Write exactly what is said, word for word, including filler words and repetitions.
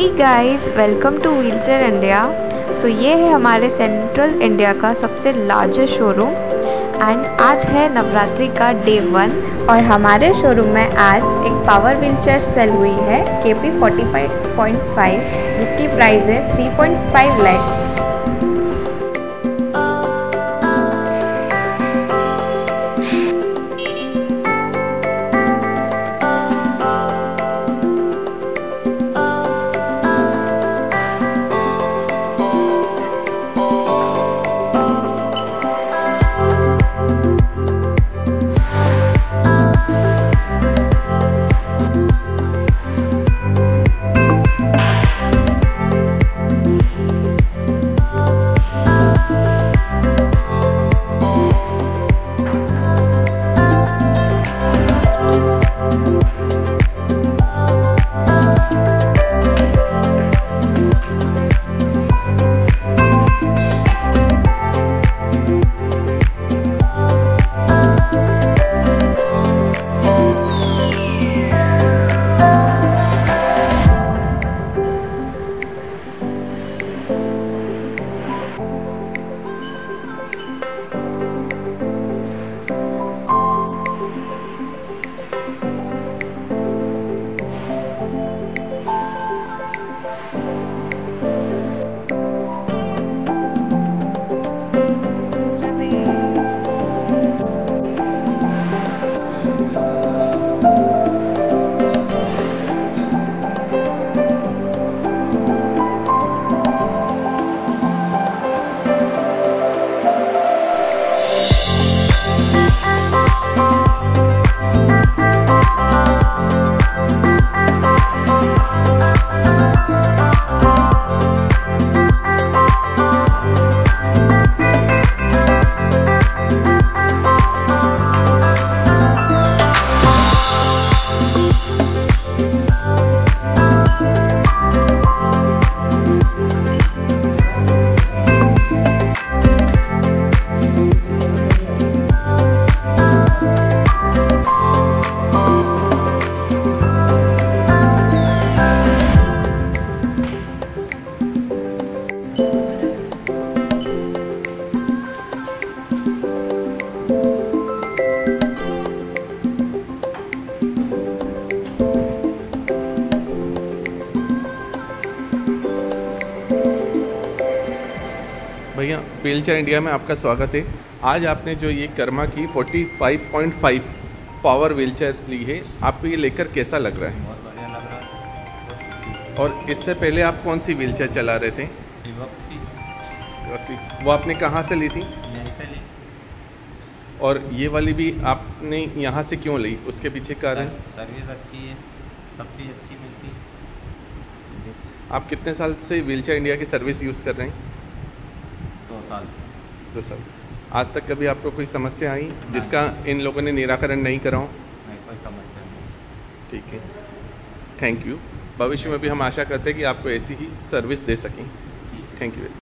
Hey guys, welcome to wheelchair India. So ये है हमारे सेंट्रल इंडिया का सबसे लार्जेस्ट शोरूम एंड आज है नवरात्रि का डे वन और हमारे शोरूम में आज एक पावर व्हीलचेयर सेल हुई है K P forty five point five जिसकी प्राइस है थ्री पॉइंट फाइव लाख। भैया व्हीलचेयर इंडिया में आपका स्वागत है। आज आपने जो ये कर्मा की forty five point five power wheelchair ली है, आपको ये लेकर कैसा लग रहा है? बहुत बढ़िया लग रहा है। और इससे पहले आप कौन सी व्हीलचेयर चला रहे थे? वो आपने कहाँ से ली थी? यहीं से ली। और ये वाली भी आपने यहाँ से क्यों ली, उसके पीछे कारण? सर्विस अच्छी है, सब चीज़ अच्छी मिलती है। आप कितने साल से व्हीलचेयर इंडिया की सर्विस यूज़ कर रहे हैं? दो साल से। दो साल। आज तक कभी आपको कोई समस्या आई जिसका इन लोगों ने निराकरण नहीं करा हो? नहीं, कोई समस्या नहीं। ठीक है, थैंक यू। भविष्य में भी हम आशा करते हैं कि आपको ऐसी ही सर्विस दे सकें। Thank you.